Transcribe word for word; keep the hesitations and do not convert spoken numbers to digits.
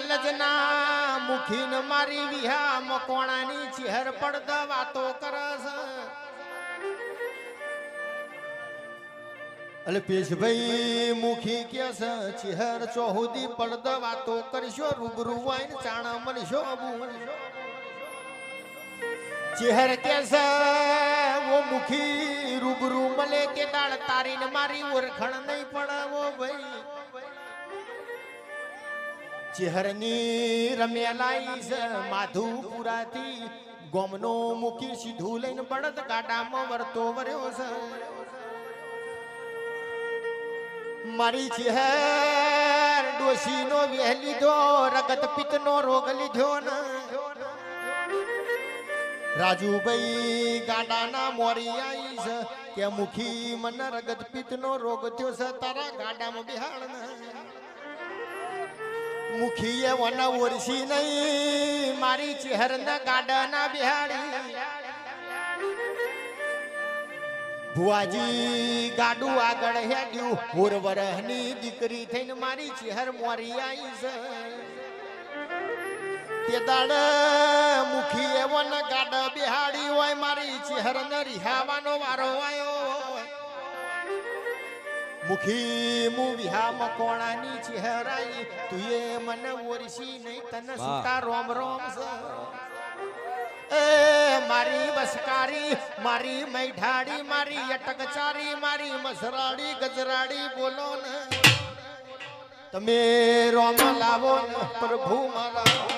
લજના મુખીન મારી વિહા મકોણાની ચહેર પડદ વાતો કરસ અલે પેશભાઈ મુખી કે ચહેર ચોહુદી પડદ વાતો કરશો રૂબરૂ વાઈન ચાણા મળશો ચહેર કે वो मुखी रूबरू मले के दाड़ तारीन मारी ओरखण नहीं पड़ावो भाई चेहरनी रमेलाई से माधुपुरा थी गोमनो मुखी सीधू लઈને બળદ ગાડામાં વરતો વર્યો છે મારી ચહેર ડોશીનો વેહ લીધો રગત પિત્તનો રોગ લીધો ને રાજુભાઈ ગાડાના મોરી આવી છે કે મુખી મને રગત પિત્તનો રોગ થયો છે તારા ગાડામાં બિહાડ ને મુખીએ વના ઓરસી નહીં મારી ચહેરના ગાડાના બિહાડી ભુવાજી ગાડું આગળ હેડ્યું હોર વરહની દીકરી થઈને મારી ચહેર મોરી આવી છે તે દાડ મુખી એવો ન ગાડા બિહાડી હોય મારી ચહેર ન રિહાવાનો વારો આવ્યો મુખી મુ વિહા મકોણાની ચહેર આવી તુએ મને ઓરસી નહીં તને સુતા રોમ રોમ છે એ મારી બસકારી મારી મૈઠાડી મારી અટકચારી મારી મસરાડી ગજરાડી બોલો ને તમે રોમ લાવો ને પ્રભુ મારા